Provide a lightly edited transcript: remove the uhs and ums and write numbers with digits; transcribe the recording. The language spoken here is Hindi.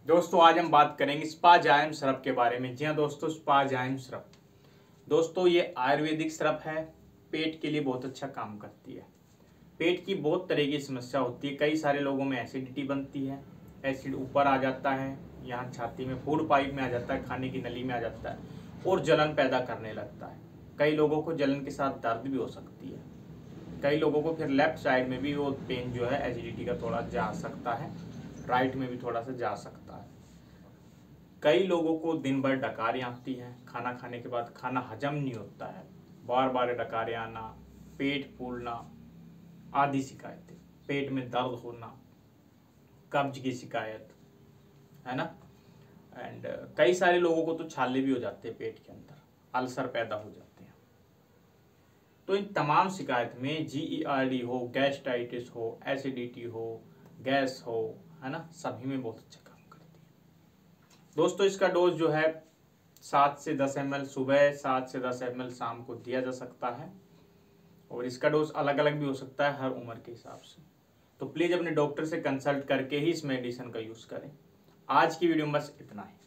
दोस्तों आज हम बात करेंगे स्पाजाइम सिरप के बारे में। जी हाँ दोस्तों, स्पाजाइम सिरप दोस्तों ये आयुर्वेदिक सिरप है। पेट के लिए बहुत अच्छा काम करती है। पेट की बहुत तरह की समस्या होती है। कई सारे लोगों में एसिडिटी बनती है, एसिड ऊपर आ जाता है, यहाँ छाती में फूड पाइप में आ जाता है, खाने की नली में आ जाता है और जलन पैदा करने लगता है। कई लोगों को जलन के साथ दर्द भी हो सकती है। कई लोगों को फिर लेफ्ट साइड में भी वो पेन जो है एसिडिटी का थोड़ा जा सकता है, राइट में भी थोड़ा सा जा सकता है। कई लोगों को दिन भर डकारें आती हैं, खाना खाने के बाद खाना हजम नहीं होता है, बार बार डकारें आना, पेट फूलना आदि शिकायतें, पेट में दर्द होना, कब्ज की शिकायत है ना। एंड कई सारे लोगों को तो छाले भी हो जाते हैं, पेट के अंदर अल्सर पैदा हो जाते हैं। तो इन तमाम शिकायत में GERD हो, गैस्ट्राइटिस हो, एसिडिटी हो, गैस हो, है ना, सभी में बहुत अच्छा काम करती है। दोस्तों इसका डोज जो है 7 से 10 ml सुबह, 7 से 10 ml शाम को दिया जा सकता है और इसका डोज अलग अलग भी हो सकता है हर उम्र के हिसाब से। तो प्लीज़ अपने डॉक्टर से कंसल्ट करके ही इस मेडिसिन का यूज़ करें। आज की वीडियो में बस इतना ही।